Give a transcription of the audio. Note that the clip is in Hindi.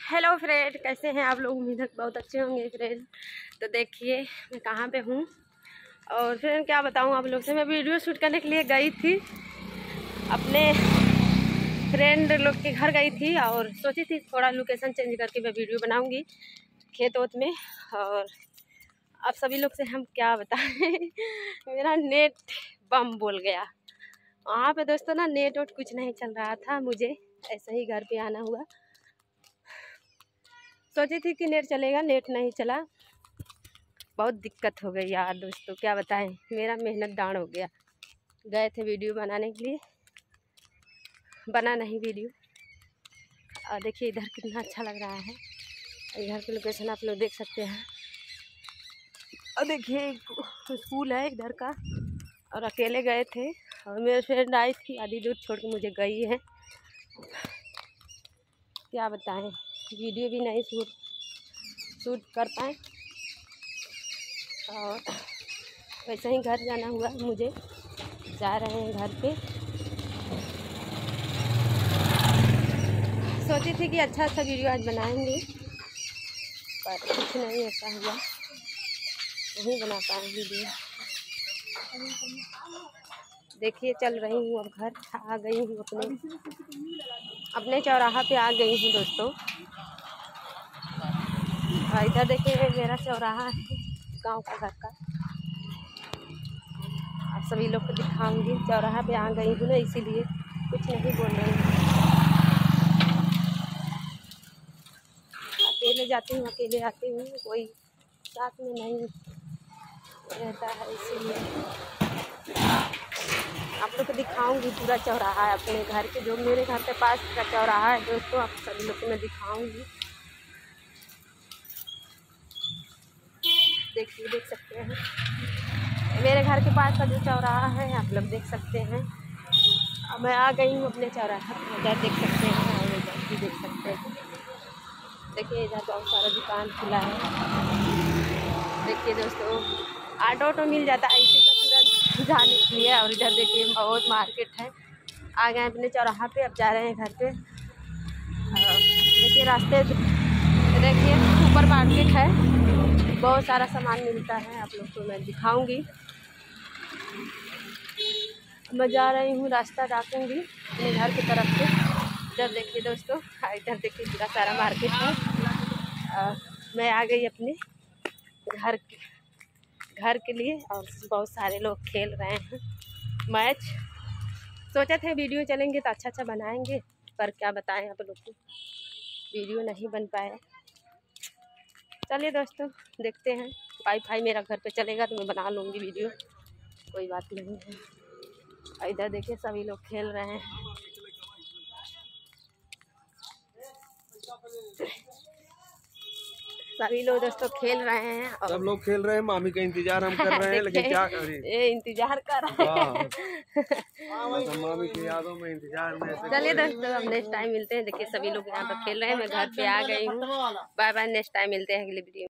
हेलो फ्रेंड, कैसे हैं आप लोग। उम्मीद है बहुत अच्छे होंगे फ्रेंड। तो देखिए मैं कहाँ पे हूँ और फ्रेंड क्या बताऊँ आप लोग से। मैं वीडियो शूट करने के लिए गई थी, अपने फ्रेंड लोग के घर गई थी और सोची थी थोड़ा लोकेशन चेंज करके मैं वीडियो बनाऊँगी खेत वोत में। और अब सभी लोग से हम क्या बताएं मेरा नेट बम बोल गया वहाँ पे दोस्तों ना। नेट वोट कुछ नहीं चल रहा था, मुझे ऐसे ही घर पे आना हुआ। सोची थी कि नेट चलेगा, नेट नहीं चला। बहुत दिक्कत हो गई यार दोस्तों, क्या बताएं। मेरा मेहनत दान हो गया। गए थे वीडियो बनाने के लिए, बना नहीं वीडियो। और देखिए इधर कितना अच्छा लग रहा है। इधर की लोकेशन आप लोग देख सकते हैं। और देखिए स्कूल है इधर का। और अकेले गए थे और मेरे फ्रेंड आई थी, आधी दूर छोड़ के मुझे गई है। क्या बताएं, वीडियो भी नहीं शूट कर पाए और वैसे ही घर जाना हुआ मुझे। जा रहे हैं घर पे। सोची थी कि अच्छा वीडियो आज बनाएंगे, पर कुछ नहीं ऐसा हुआ, नहीं बना पाए वीडियो। देखिए चल रही हूँ, अब घर आ गई हूँ, अपने चौराहा पे आ गई हूँ दोस्तों। इधर देखिए मेरा चौराहा है गांव का, घर का। आप सभी लोग को दिखाऊंगी। चौराहा पे आ गई हूँ ना, इसीलिए कुछ नहीं बोल रही हूँ। अकेले जाती हूँ, अकेले आती हूँ, कोई साथ में नहीं रहता है, इसीलिए आप लोग को दिखाऊंगी पूरा चौराहा है अपने घर के। जो मेरे घर के पास का चौराहा है दोस्तों, आप सभी लोग को मैं दिखाऊंगी। देखिए देख सकते हैं मेरे घर के पास का जो चौराहा है, आप लोग देख सकते हैं। अब मैं आ गई हूँ अपने चौराहा पर। इधर देख सकते हैं और इधर भी देख सकते हैं। देखिए इधर बहुत सारा दुकान खुला है। देखिए दोस्तों ऑटो मिल जाता है इसी का तुरंत जाने के लिए। और इधर देखिए बहुत मार्केट है। आ गए अपने चौराहा पे, अब जा रहे हैं घर पे। देखिए रास्ते देखिए सुपर मार्केट है, बहुत सारा सामान मिलता है, आप लोग को मैं दिखाऊंगी। मैं जा रही हूँ, रास्ता डाकूंगी अपने घर की तरफ से। इधर देखिए दोस्तों, इधर देखिए पूरा सारा मार्केट है। मैं आ गई अपने घर के लिए और बहुत सारे लोग खेल रहे हैं मैच। सोचा थे वीडियो चलेंगे तो अच्छा बनाएंगे, पर क्या बताएं आप लोग को, वीडियो नहीं बन पाए। चलिए दोस्तों देखते हैं। वाईफाई मेरा घर पे चलेगा तो मैं बना लूँगी वीडियो, कोई बात नहीं है। इधर देखिए सभी लोग खेल रहे हैं। सभी लोग दोस्तों खेल रहे हैं और सब लोग खेल रहे हैं। मामी का इंतजार हम कर रहे हैं, लेकिन क्या करें, ये इंतजार कर रहे हैं। मामी की यादों में इंतजार में। चलिए दोस्तों अब नेक्स्ट टाइम मिलते हैं। देखिए सभी लोग यहाँ पर खेल रहे हैं, मैं घर पे आ गई हूँ। बाय बाय, नेक्स्ट टाइम मिलते हैं अगली वीडियो।